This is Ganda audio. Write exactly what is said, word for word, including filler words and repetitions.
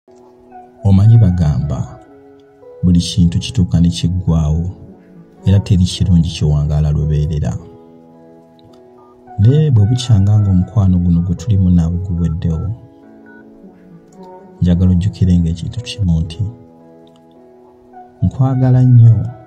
Omanyi bagamba buli kintu kituuka ne kiggwaawo era teri kirungi kiwangaala lubeerera. Naye bwe bukyanga ng'omukwano guno gwe tulimu naawe guweddewo, njagala ojjukire ng'ekintu kimu nti nkwagala nnyo